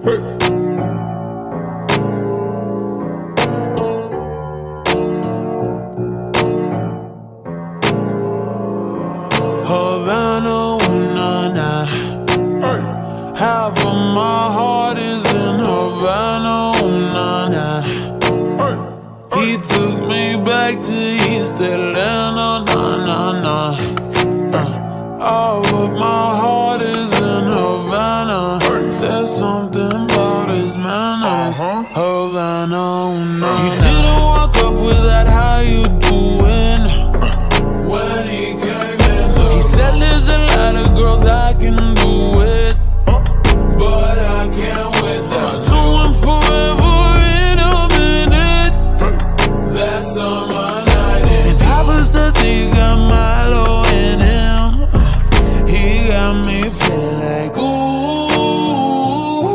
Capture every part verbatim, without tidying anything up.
Havana, ooh, nah, nah. Half of my heart is in Havana, ooh, nah, nah. He took me back to East Atlanta, nah, nah, nah. uh, All of my heart is in Havana. There's something about his manners. Havana, ooh, nah. He didn't walk up with that "how you doing" when he came in. He said there's a lot of girls I can do it, but I can't with that. I'm doing forever in a minute. That's on my night. And Papa says he got Milo in him. He got me feeling like ooh.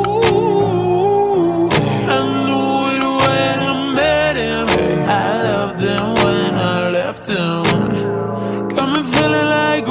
I knew it when I met him. I loved him when I left him. Got me feeling like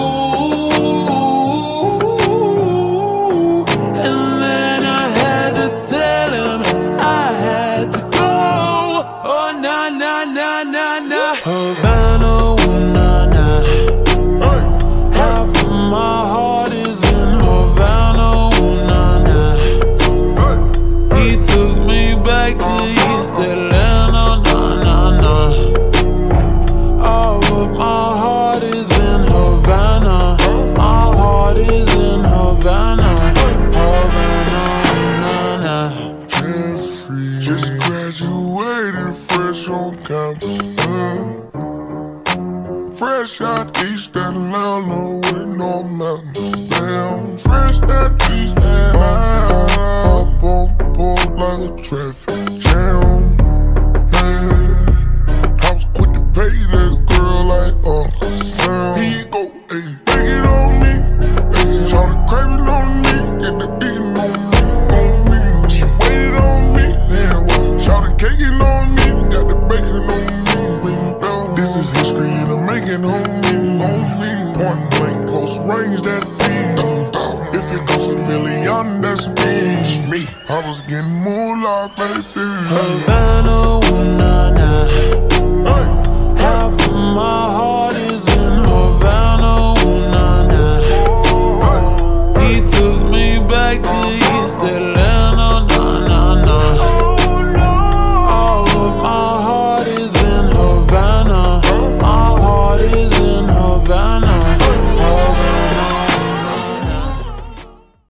ooh. And then I had to tell him I had to go. Oh, nah, nah, nah, nah, nah. Havana, ooh, nah, nah. Half of my heart is in Havana, ooh, nah, nah. He took me back to East Atlanta, nah, nah, nah. All of my heart is in Havana. My heart is in Havana. Havana, nah, nah. Jeffrey just graduated fresh on campus. mm. Fresh out East Atlanta with no mountains. Damn, fresh out East Atlanta. Up on board like a traffic jam. Man, I was quick to pay that girl like Uncle Sam. He go, ayy, take it on me. Ayy, try to crave it on me. Get the beating on me, on me. She waited on me. Yeah, well, shout the caking on me. Got the bacon on me. Well, this is history in the making, homie, on me. Point blank, close range, that feed. If it goes a million, that's me. me. I was getting moolah, baby. Havana, ooh, nah, nah. Half of my